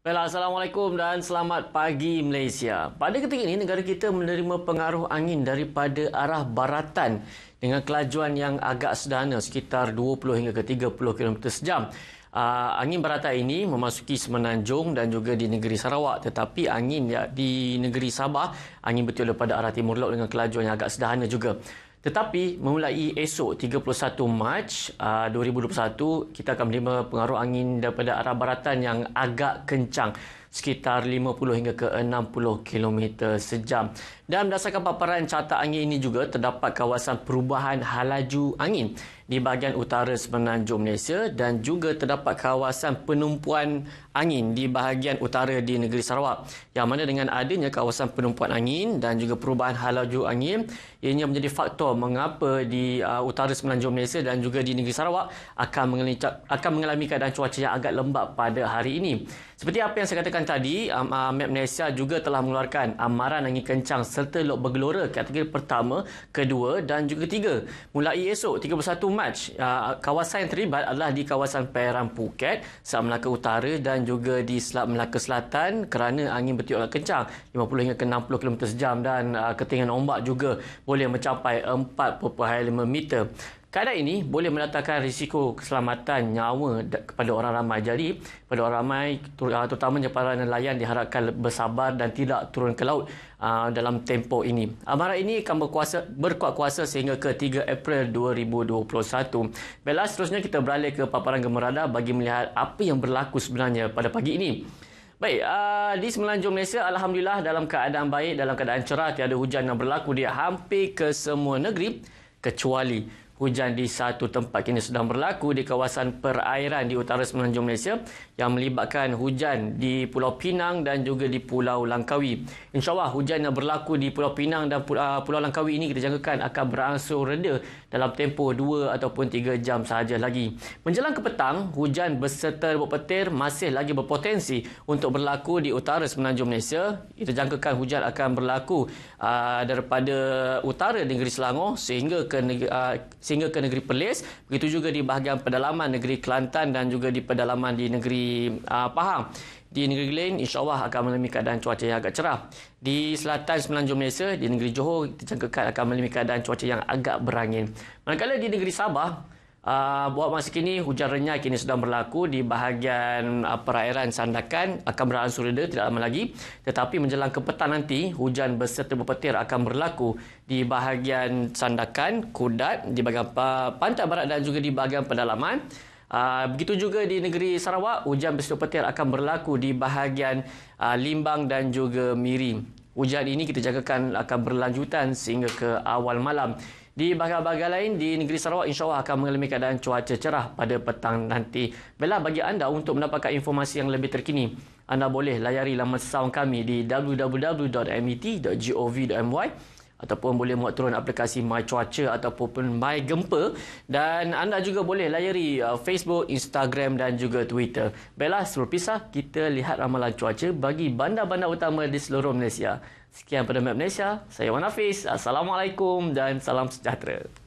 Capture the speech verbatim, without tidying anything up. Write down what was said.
Baiklah, Assalamualaikum dan selamat pagi Malaysia. Pada ketika ini, negara kita menerima pengaruh angin daripada arah baratan dengan kelajuan yang agak sederhana, sekitar dua puluh hingga ke tiga puluh kilometer sejam. Uh, angin baratan ini memasuki Semenanjung dan juga di negeri Sarawak. Tetapi angin ya, di negeri Sabah, angin bertiup daripada arah timur laut dengan kelajuan yang agak sederhana juga. Tetapi memulai esok tiga puluh satu Mac uh, dua ribu dua puluh satu, kita akan menerima pengaruh angin daripada arah baratan yang agak kencang, sekitar lima puluh hingga ke enam puluh kilometer sejam. Dan berdasarkan paparan carta angin ini juga, terdapat kawasan perubahan halaju angin di bahagian utara Semenanjung Malaysia dan juga terdapat kawasan penumpuan angin di bahagian utara di negeri Sarawak. Yang mana dengan adanya kawasan penumpuan angin dan juga perubahan halaju angin, ianya menjadi faktor mengapa di uh, utara Semenanjung Malaysia dan juga di negeri Sarawak akan mengalami, akan mengalami keadaan cuaca yang agak lembap pada hari ini. Seperti apa yang saya katakan tadi, um, uh, Met Malaysia juga telah mengeluarkan amaran angin kencang serta lok bergelora kategori pertama, kedua dan juga ketiga. Mulai esok tiga puluh satu Mac, uh, kawasan yang terlibat adalah di kawasan perairan Phuket, Selat Melaka Utara dan juga di Selat Melaka Selatan kerana angin bertiup agak kencang lima puluh hingga ke enam puluh kilometer sejam dan uh, ketinggian ombak juga boleh mencapai empat perpuluhan lima meter. Keadaan ini boleh mendatangkan risiko keselamatan nyawa kepada orang ramai. Jadi, pada orang ramai, terutamanya para nelayan, diharapkan bersabar dan tidak turun ke laut uh, dalam tempoh ini. Amaran ini akan berkuasa, berkuat kuasa sehingga ke tiga April dua ribu dua puluh satu. Baiklah, seterusnya kita beralih ke paparan Gemar Radar bagi melihat apa yang berlaku sebenarnya pada pagi ini. Baik, uh, di Semenanjung Malaysia, Alhamdulillah dalam keadaan baik, dalam keadaan cerah, tiada hujan yang berlaku di hampir ke semua negeri, kecuali hujan di satu tempat kini sedang berlaku di kawasan perairan di utara Semenanjung Malaysia yang melibatkan hujan di Pulau Pinang dan juga di Pulau Langkawi. InsyaAllah hujan yang berlaku di Pulau Pinang dan Pulau Langkawi ini kita jangkakan akan berangsur reda dalam tempoh dua ataupun tiga jam sahaja lagi. Menjelang ke petang, hujan beserta rebut petir masih lagi berpotensi untuk berlaku di utara Semenanjung Malaysia. Kita jangkakan hujan akan berlaku uh, daripada utara negeri Selangor sehingga ke negeri uh, sehingga ke negeri Perlis, begitu juga di bahagian pedalaman negeri Kelantan dan juga di pedalaman di negeri uh, Pahang. Di negeri lain, insyaAllah akan mengalami keadaan cuaca yang agak cerah. Di selatan Semenanjung Malaysia, di negeri Johor, dijangkakan akan mengalami keadaan cuaca yang agak berangin. Manakala di negeri Sabah, Uh, buat masa kini hujan renyah kini sedang berlaku di bahagian uh, perairan Sandakan, akan berangsur reda tidak lama lagi. Tetapi menjelang ke petang nanti, hujan beserta berpetir akan berlaku di bahagian Sandakan, Kudat, di bahagian uh, pantai barat dan juga di bahagian pedalaman. Uh, begitu juga di negeri Sarawak, hujan beserta petir akan berlaku di bahagian uh, Limbang dan juga Miri. Hujan ini kita jangkakan akan berlanjutan sehingga ke awal malam. Di bahagian-bahagian lain di negeri Sarawak, insyaAllah akan mengalami keadaan cuaca cerah pada petang nanti. Baiklah, bagi anda untuk mendapatkan informasi yang lebih terkini, anda boleh layari laman sound kami di w w w dot m e t dot gov dot m y ataupun boleh muat turun aplikasi My Cuaca ataupun My Gempa, dan anda juga boleh layari uh, Facebook, Instagram dan juga Twitter. Baiklah, sebelum pisah, kita lihat ramalan cuaca bagi bandar-bandar utama di seluruh Malaysia. Sekian pada Map Malaysia, saya Wan Hafiz. Assalamualaikum dan salam sejahtera.